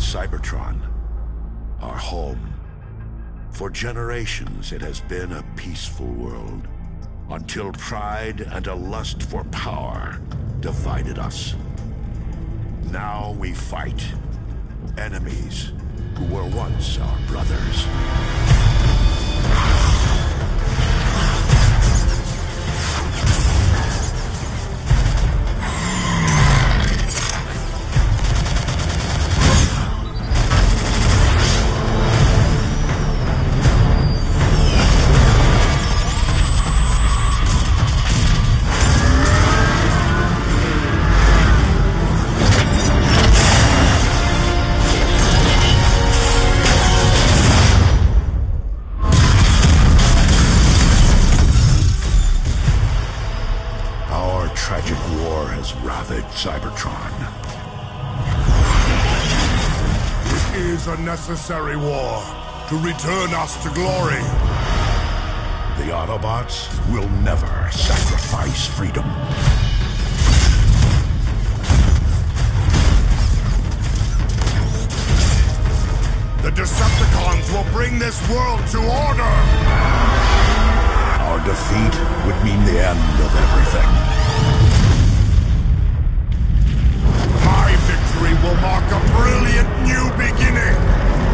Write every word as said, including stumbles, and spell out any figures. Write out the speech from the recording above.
Cybertron, our home. For generations, it has been a peaceful world, until pride and a lust for power divided us. Now we fight enemies who were once our brothers. Tragic war has ravaged Cybertron. It is a necessary war to return us to glory. The Autobots will never sacrifice freedom. The Decepticons will bring this world to order! Our defeat would mean the end of everything. My victory will mark a brilliant new beginning!